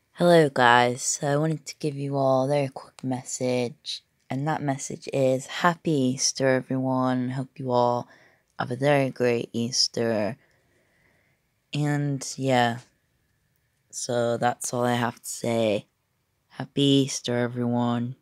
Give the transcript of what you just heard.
Hello, guys. So, I wanted to give you all a very quick message, and that message is Happy Easter, everyone. Hope you all have a very great Easter. And yeah, so that's all I have to say. Happy Easter, everyone.